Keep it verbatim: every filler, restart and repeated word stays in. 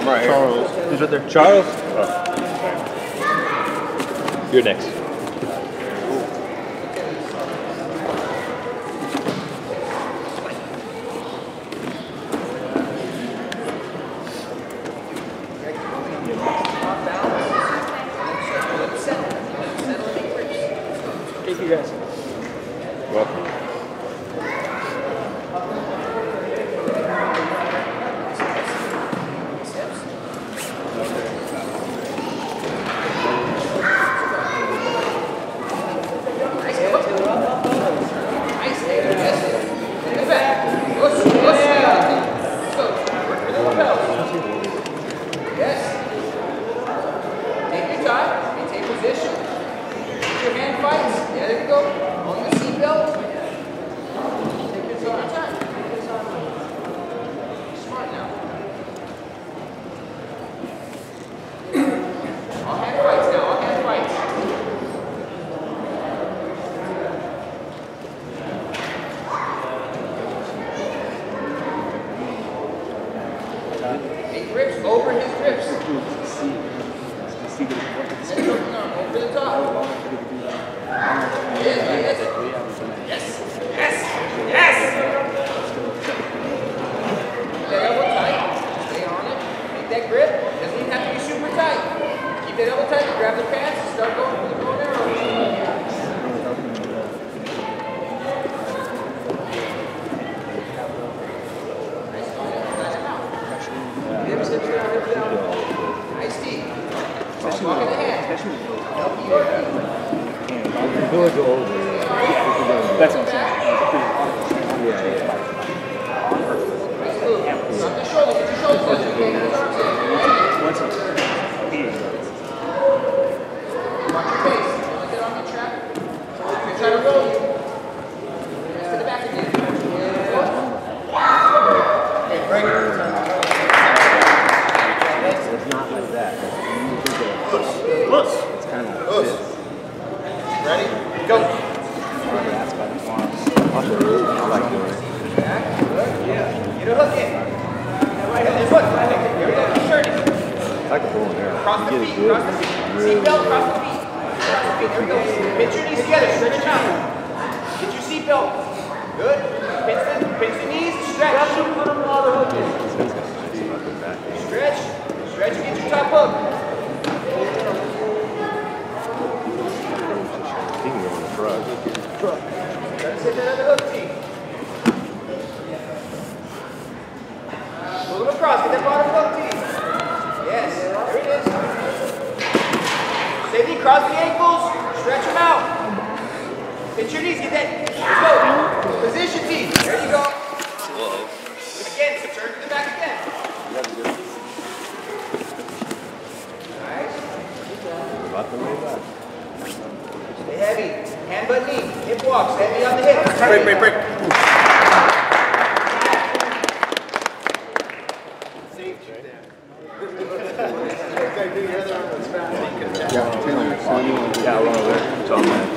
I'm right here. Charles. He's right there. Charles? Oh. You're next. Thank you guys. Welcome. Grips over his grips. Over the top. Yes, yes. Yes. Yes. Yes. That elbow tight. Stay on it. Make that grip. Doesn't even have to be super tight. Keep that elbow tight. Grab the pants and start going for the bow and arrow. Nice deep. Walk in the hand. Help you. That's what I'm saying. Yeah, yeah. Drop the shoulder. Get your shoulders touching. Okay, get his arms in. Once it's Watch your face. Don't let that arm get trapped. He's going to try to roll you. Rest to the back again. Okay, break it. It's not like that. Push. It's kind of like Push. this. Ready? Go. That's by the farms. I like doing it. Back. Good. Yeah. Get a hook in. Right hand. This hook. Here we go. Keep turning. It's like a bow and arrow. Cross the feet. Cross the feet. Seatbelt. Cross the feet. Cross the feet. There we go. Pinch your knees together. Stretch them out. Get your seatbelt. Good. Pinch the, pinch the knees. Stretch. Stretch. Stretch and get your top hook. He can go on the truck. Truck. Try to set that other hook team. Pull them across. Get that bottom hook team. Yes. There it is. Steady. Cross the ankles. Stretch them out. Pinch your knees. Get that. Let's go. Position team. There you go. Again. Turn to the back again. About the way back. Stay heavy. Hand but knee. Hip walks. Heavy on the hip. break, break, break. Yeah, one over there.